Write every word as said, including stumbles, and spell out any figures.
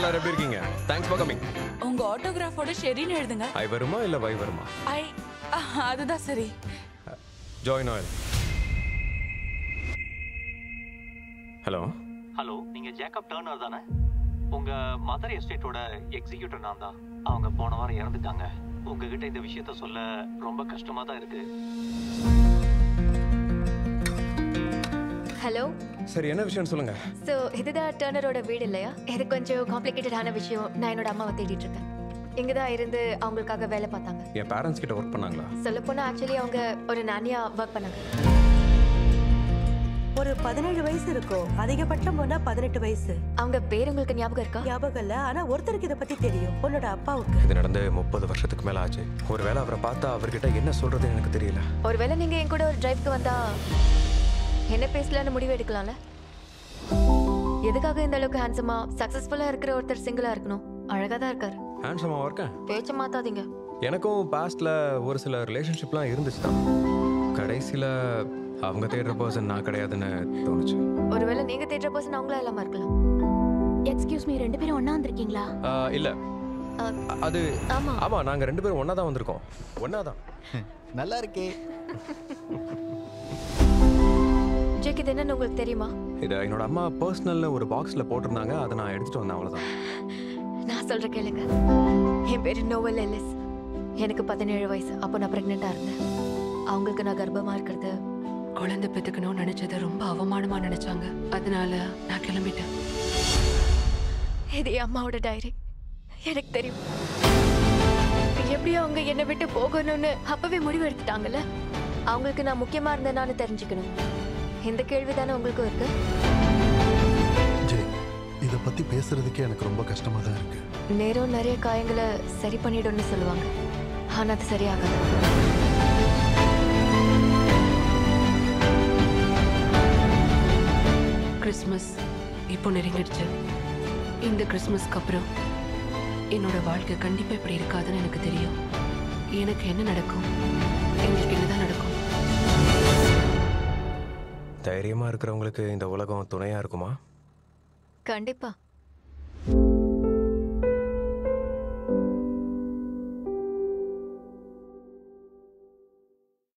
எல்லாரும் எப்படி இருக்கீங்க? Thanks for coming. உங்க ஆட்டோகிராஃபோட ஷெரின் எழுதுங்க. ஐ வருமா இல்ல வை வருமா? ஐ அதுதான் சரி. Join oil. ஹலோ ஹலோ, நீங்க ஜேக்கப் டர்னர் தானே? உங்க மதர் எஸ்டேட்டோட எக்ஸிக்யூட்டிவ் நான் தான். அவங்க போன வாரம் இறந்துட்டாங்க. உங்ககிட்ட இந்த விஷயத்த சொல்ல ரொம்ப கஷ்டமா தான் இருக்கு. ஹலோ. சரி, என்ன விஷயம் சொல்லுங்க. சோ இதுதான் டர்னரோட வீடு இல்லையா? இது கொஞ்சம் காம்ப்ளிகேட்டடான விஷயம். நான் என்னோட அம்மாவை தேடிட்டு இருக்கேன். இங்க தான் இருந்து அவங்களுக்காக வேலை பார்த்தாங்க. என் பேரண்ட்ஸ் கிட்ட ஒர்க் பண்ணாங்களா? சொல்ல போனா ஆக்சுவலி அவங்க ஒரு நானியா ஒர்க் பண்ணாங்க. ஒரு பதினேழு வயசு இருக்கும். அதிகபட்சம் போனா பதினெட்டு வயசு. அவங்க பேர் உங்களுக்கு ஞாபகம் இருக்கா? ஞாபகம் இல்ல, ஆனா ஒருத்தருக்கு இதை பத்தி தெரியும். உன்னோட அப்பாவுக்கு. இது நடந்து முப்பது வருஷத்துக்கு மேல ஆச்சு. ஒருவேளை அவரை பார்த்தா அவர்கிட்ட என்ன சொல்றது எனக்கு தெரியல. ஒருவேளை நீங்க என் கூட ஒரு டிரைவ்க்கு வந்தா என்ன பேசலான்னு முடிவு எடுக்கலாம்ல? எதுக்காக இந்த அளவுக்கு ஹேண்ட்ஸமா சக்சஸ்ஃபுல்லா இருக்கிற ஒருத்தர் சிங்கிளா இருக்கணும்? அழகா தான் இருக்காரு. ஹேண்ட்ஸமா இருக்கேன். பேச்ச மாத்தாதீங்க. எனக்கும் பாஸ்ட்ல ஒரு சில ரிலேஷன்ஷிப்லாம் இருந்துச்சு தான். கடைசியில அவங்க தேடுற பர்சன் நான் கிடையாதுன்னு தோணுச்சு. ஒருவேளை நீங்க தேடுற பர்சன் அவங்களா இல்லாம இருக்கலாம். எக்ஸ்கியூஸ் மீ, ரெண்டு பேரும் ஒண்ணா வந்திருக்கீங்களா? இல்ல, அது ஆமா ஆமா நாங்க ரெண்டு பேரும் ஒண்ணா தான் வந்திருக்கோம். ஒண்ணா தான். நல்லா இருக்கே. ஜெக், இது என்னன்னு உங்களுக்கு தெரியுமா? இது என்னோட அம்மா பர்சனல்ல ஒரு பாக்ஸ்ல போட்டிருந்தாங்க. அதை நான் எடுத்துட்டு வந்தேன், அவ்வளவுதான். நான் சொல்ற கேளுங்க. என் பேரு நோவல் எல்லிஸ். எனக்கு பதினேழு வயசு. அப்போ நான் பிரெக்னெண்டா இருந்தேன். அவங்களுக்கு நான் கர்ப்பமா இருக்கிறது, குழந்தை பெத்துக்கணும்னு நினைச்சது ரொம்ப அவமானமா நினைச்சாங்க. அதனால நான் கிளம்பிட்டேன். இது என் அம்மாவோட டைரி. எனக்கு தெரியும். எப்படியும் அவங்க என்னை விட்டு போகணும்னு அப்பவே முடிவு எடுத்துட்டாங்கல்ல. அவங்களுக்கு நான் முக்கியமா இருந்தேன்னு தெரிஞ்சுக்கணும். இந்த கேள்விதானே உங்களுக்கும் இருக்கு? ஜெய், இத பத்தி பேசுறதுக்கே எனக்கு ரொம்ப கஷ்டமா தான் இருக்கு. நேரம் நிறைய காயங்களை சரி பண்ணிடும்னு சொல்லுவாங்க. ஆனா அது சரியாகாது. கிறிஸ்மஸ் இப்போ நெருங்கிடுச்சு. இந்த கிறிஸ்மஸ்க்கு அப்புறம் என்னோட வாழ்க்கை கண்டிப்பா இப்படி இருக்காதுன்னு எனக்கு தெரியும். எனக்கு என்ன நடக்கும், எங்களுக்கு என்னதான் நடக்கும்? தைரியமா இருக்கிறவங்களுக்கு இந்த உலகம் துணையா இருக்குமா? கண்டிப்பா.